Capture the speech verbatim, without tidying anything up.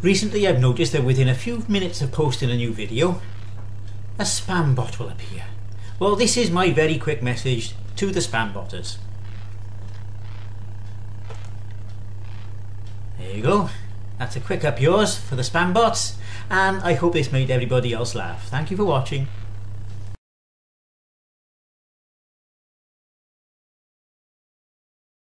Recently I've noticed that within a few minutes of posting a new video, a spam bot will appear. Well, this is my very quick message to the spam botters. There you go. That's a quick up yours for the spam bots, and I hope this made everybody else laugh. Thank you for watching.